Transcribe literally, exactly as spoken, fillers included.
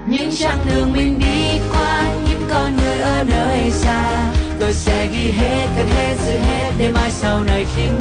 những chặng đường mình đi qua, những con người ở nơi xa. Tôi sẽ ghi hết, cất hết, giữ hết để mai sau này khi